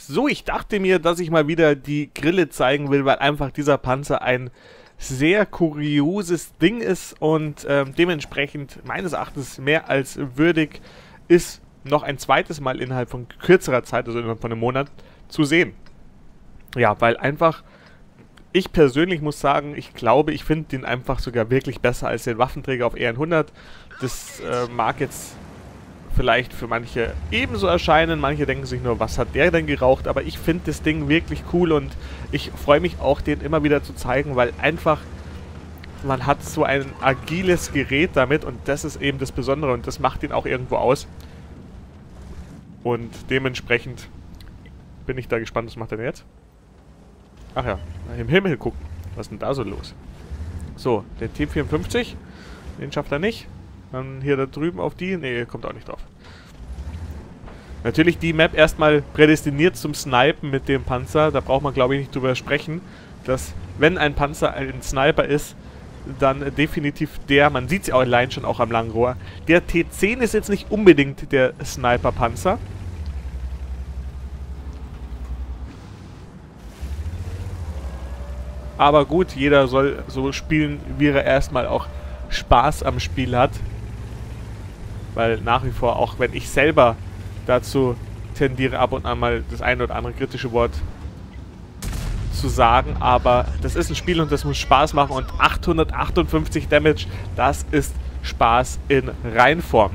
So, ich dachte mir, dass ich mal wieder die Grille zeigen will, weil einfach dieser Panzer ein sehr kurioses Ding ist und dementsprechend meines Erachtens mehr als würdig ist, noch ein zweites Mal innerhalb von kürzerer Zeit, also innerhalb von einem Monat, zu sehen. Ja, weil einfach, ich persönlich muss sagen, ich glaube, ich finde den einfach sogar wirklich besser als den Waffenträger auf ER100. Das mag jetzt vielleicht für manche ebenso erscheinen, manche denken sich nur, was hat der denn geraucht, aber ich finde das Ding wirklich cool und ich freue mich auch, den immer wieder zu zeigen, weil einfach man hat so ein agiles Gerät damit und das ist eben das Besondere und das macht ihn auch irgendwo aus. Und dementsprechend bin ich da gespannt, was macht er denn jetzt? Ach ja, im Himmel gucken. Was ist denn da so los? So, der T54, den schafft er nicht. Dann hier da drüben auf die. Ne, kommt auch nicht drauf. Natürlich die Map erstmal prädestiniert zum Snipen mit dem Panzer. Da braucht man, glaube ich, nicht drüber sprechen, dass, wenn ein Panzer ein Sniper ist, dann definitiv der, man sieht es ja allein schon auch am Langrohr. Der T10 ist jetzt nicht unbedingt der Sniper-Panzer. Aber gut, jeder soll so spielen, wie er erstmal auch Spaß am Spiel hat. Weil nach wie vor, auch wenn ich selber dazu tendiere, ab und an mal das eine oder andere kritische Wort zu sagen, aber das ist ein Spiel und das muss Spaß machen und 858 Damage, das ist Spaß in Reinform.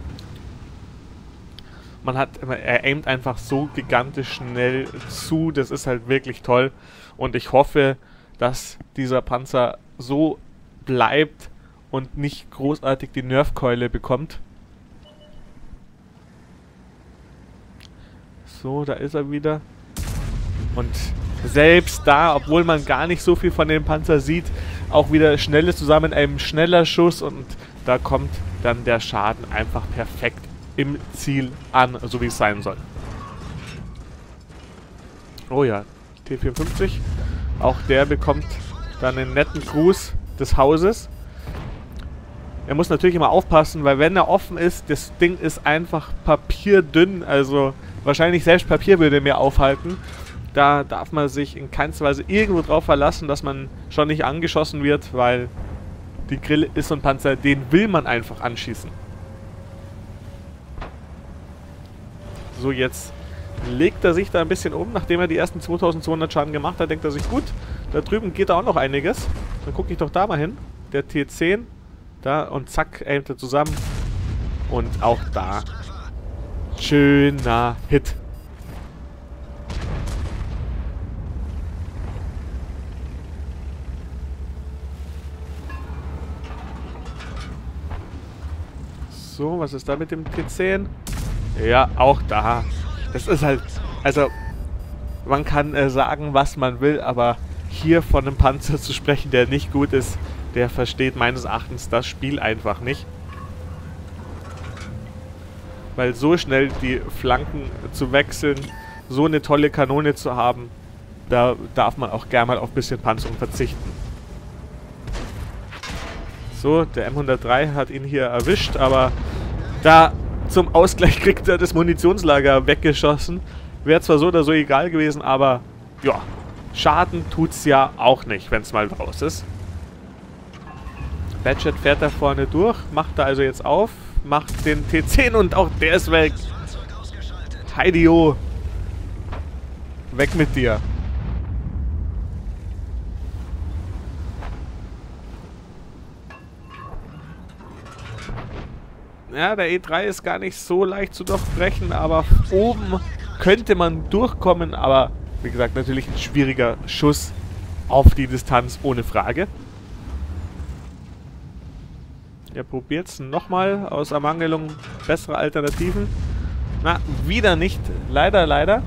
Er aimt einfach so gigantisch schnell zu, das ist halt wirklich toll und ich hoffe, dass dieser Panzer so bleibt und nicht großartig die Nerfkeule bekommt. So, da ist er wieder. Und selbst da, obwohl man gar nicht so viel von dem Panzer sieht, auch wieder schnelles zusammen, ein schneller Schuss und da kommt dann der Schaden einfach perfekt im Ziel an, so wie es sein soll. Oh ja, T54. Auch der bekommt dann einen netten Gruß des Hauses. Er muss natürlich immer aufpassen, weil wenn er offen ist, das Ding ist einfach papierdünn, also wahrscheinlich selbst Papier würde mehr aufhalten. Da darf man sich in keinster Weise irgendwo drauf verlassen, dass man schon nicht angeschossen wird, weil die Grille ist so ein Panzer, den will man einfach anschießen. So, jetzt legt er sich da ein bisschen um, nachdem er die ersten 2200 Schaden gemacht hat, denkt er sich, gut, da drüben geht auch noch einiges. Dann gucke ich doch da mal hin. Der T10, da und zack, aimt er zusammen. Und auch da, schöner Hit. So, was ist da mit dem T10? Ja, auch da. Das ist halt, also, man kann sagen, was man will, aber hier von einem Panzer zu sprechen, der nicht gut ist, der versteht meines Erachtens das Spiel einfach nicht. Weil so schnell die Flanken zu wechseln, so eine tolle Kanone zu haben, da darf man auch gerne mal auf ein bisschen Panzerung verzichten. So, der M103 hat ihn hier erwischt, aber da zum Ausgleich kriegt er das Munitionslager weggeschossen. Wäre zwar so oder so egal gewesen, aber ja, Schaden tut's ja auch nicht, wenn es mal raus ist. Badget fährt da vorne durch, macht da also jetzt auf, macht den T10 und auch der ist weg. Heidio, weg mit dir. Ja, der E3 ist gar nicht so leicht zu durchbrechen, aber oben könnte man durchkommen, aber wie gesagt, natürlich ein schwieriger Schuss auf die Distanz, ohne Frage. Er probiert es nochmal aus Ermangelung besserer Alternativen. Na, wieder nicht. Leider, leider.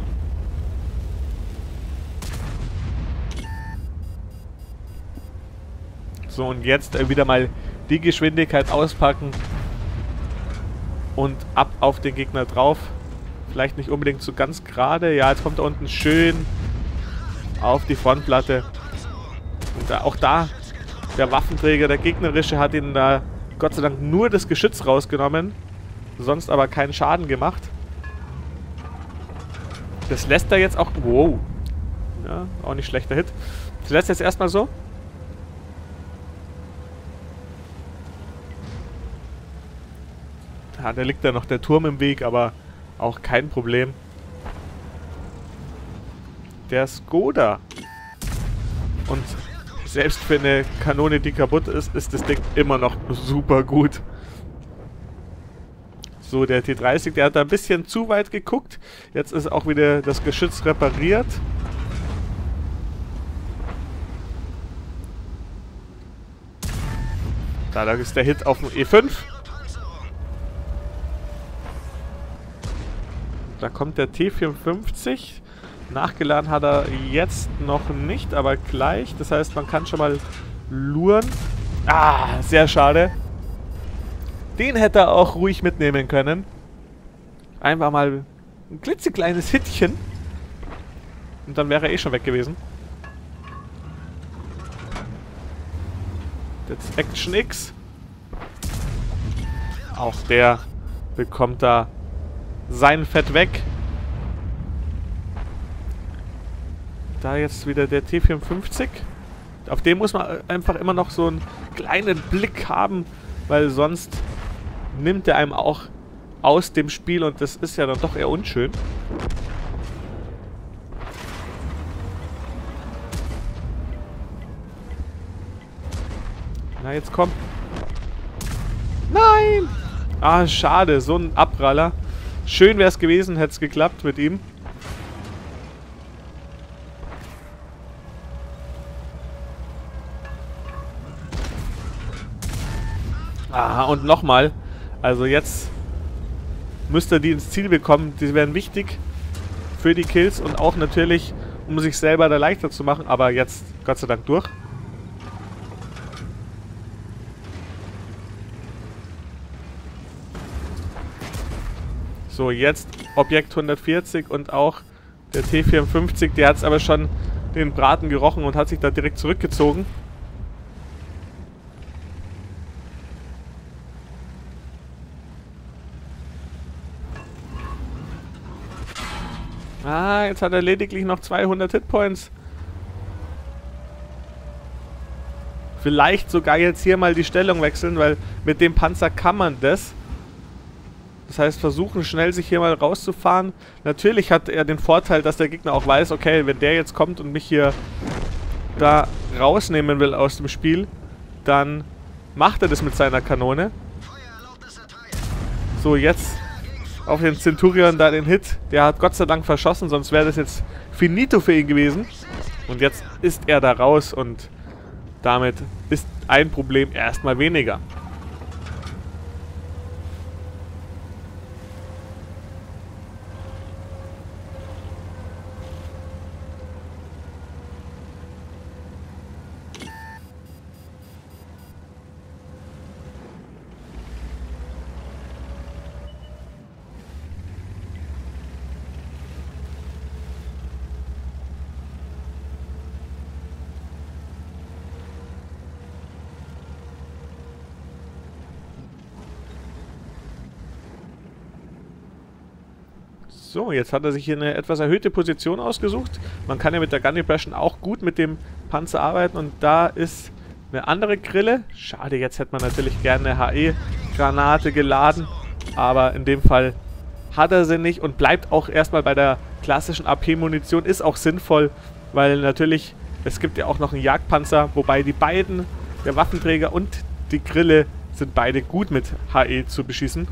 So, und jetzt wieder mal die Geschwindigkeit auspacken. Und ab auf den Gegner drauf. Vielleicht nicht unbedingt so ganz gerade. Ja, jetzt kommt er unten schön auf die Frontplatte. Und auch da, der Waffenträger, der gegnerische, hat ihn da Gott sei Dank nur das Geschütz rausgenommen. Sonst aber keinen Schaden gemacht. Das lässt er jetzt auch... Wow. Ja, auch nicht schlechter Hit. Das lässt er jetzt erstmal so. Ja, da liegt ja noch der Turm im Weg, aber auch kein Problem. Der Skoda. Und selbst für eine Kanone, die kaputt ist, ist das Ding immer noch super gut. So, der T30, der hat da ein bisschen zu weit geguckt. Jetzt ist auch wieder das Geschütz repariert. Da ist der Hit auf dem E5. Da kommt der T54. Nachgeladen hat er jetzt noch nicht, aber gleich. Das heißt, man kann schon mal luren. Ah, sehr schade. Den hätte er auch ruhig mitnehmen können. Einfach mal ein klitzekleines Hittchen. Und dann wäre er eh schon weg gewesen. Jetzt Action X. Auch der bekommt da sein Fett weg. Da jetzt wieder der T54. Auf den muss man einfach immer noch so einen kleinen Blick haben, weil sonst nimmt er einem auch aus dem Spiel und das ist ja dann doch eher unschön. Na, jetzt komm. Nein! Ah, schade. So ein Abpraller. Schön wäre es gewesen, hätte es geklappt mit ihm. Ah, und nochmal. Also jetzt müsste er die ins Ziel bekommen. Die wären wichtig für die Kills und auch natürlich, um sich selber da leichter zu machen. Aber jetzt Gott sei Dank durch. So, jetzt Objekt 140 und auch der T54. Der hat es aber schon den Braten gerochen und hat sich da direkt zurückgezogen. Ah, jetzt hat er lediglich noch 200 Hitpoints. Vielleicht sogar jetzt hier mal die Stellung wechseln, weil mit dem Panzer kann man das. Das heißt, versuchen schnell sich hier mal rauszufahren. Natürlich hat er den Vorteil, dass der Gegner auch weiß, okay, wenn der jetzt kommt und mich hier da rausnehmen will aus dem Spiel, dann macht er das mit seiner Kanone. So, jetzt auf den Centurion da den Hit. Der hat Gott sei Dank verschossen, sonst wäre das jetzt finito für ihn gewesen. Und jetzt ist er da raus und damit ist ein Problem erstmal weniger. So, jetzt hat er sich hier eine etwas erhöhte Position ausgesucht. Man kann ja mit der Gun Depression auch gut mit dem Panzer arbeiten und da ist eine andere Grille. Schade, jetzt hätte man natürlich gerne eine HE-Granate geladen, aber in dem Fall hat er sie nicht und bleibt auch erstmal bei der klassischen AP-Munition. Ist auch sinnvoll, weil natürlich, es gibt ja auch noch einen Jagdpanzer, wobei die beiden, der Waffenträger und die Grille, sind beide gut mit HE zu beschießen.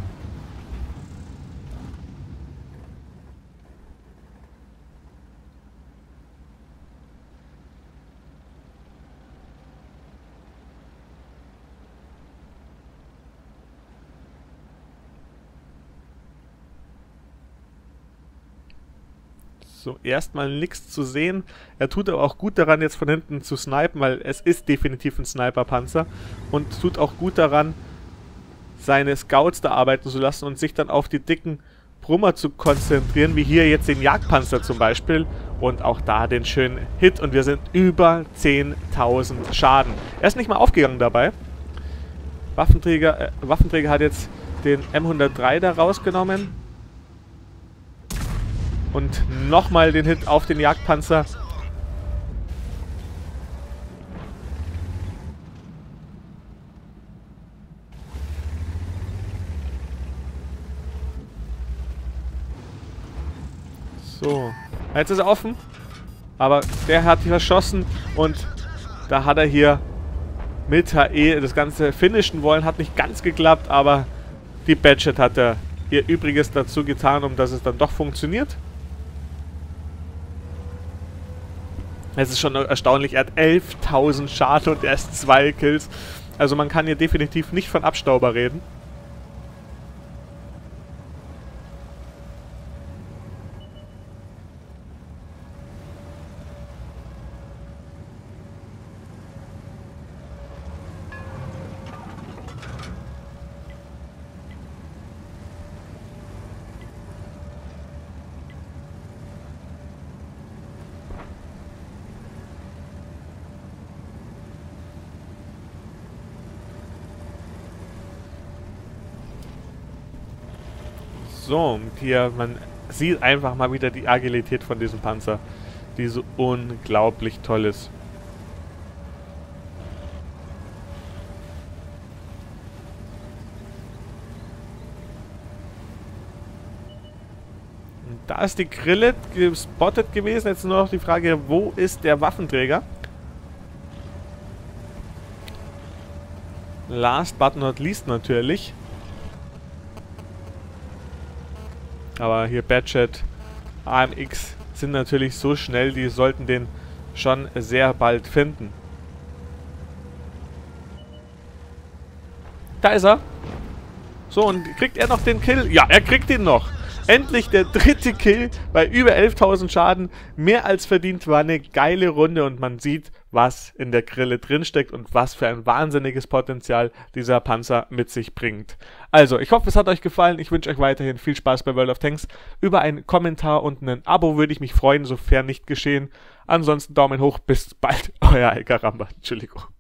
So, erstmal nichts zu sehen. Er tut aber auch gut daran, jetzt von hinten zu snipen, weil es ist definitiv ein Sniper-Panzer. Und tut auch gut daran, seine Scouts da arbeiten zu lassen und sich dann auf die dicken Brummer zu konzentrieren, wie hier jetzt den Jagdpanzer zum Beispiel. Und auch da den schönen Hit. Und wir sind über 10.000 Schaden. Er ist nicht mal aufgegangen dabei. Waffenträger hat jetzt den M103 da rausgenommen. Und nochmal den Hit auf den Jagdpanzer. So, jetzt ist er offen. Aber der hat hier verschossen und da hat er hier mit HE das Ganze finishen wollen. Hat nicht ganz geklappt, aber die Badget hat ihr Übriges dazu getan, um dass es dann doch funktioniert. Es ist schon erstaunlich, er hat 11.000 Schaden und erst 2 Kills. Also man kann hier definitiv nicht von Abstauber reden. So, und hier, man sieht einfach mal wieder die Agilität von diesem Panzer, die so unglaublich toll ist. Und da ist die Grille gespottet gewesen, jetzt nur noch die Frage, wo ist der Waffenträger? Last but not least natürlich. Aber hier Badget, AMX sind natürlich so schnell, die sollten den schon sehr bald finden. Da ist er. So, und kriegt er noch den Kill? Ja, er kriegt ihn noch. Endlich der 3. Kill bei über 11.000 Schaden. Mehr als verdient, war eine geile Runde und man sieht, was in der Grille drinsteckt und was für ein wahnsinniges Potenzial dieser Panzer mit sich bringt. Also, ich hoffe, es hat euch gefallen. Ich wünsche euch weiterhin viel Spaß bei World of Tanks. Über einen Kommentar und ein Abo würde ich mich freuen, sofern nicht geschehen. Ansonsten Daumen hoch, bis bald. Euer Alkaramba. Entschuldigung.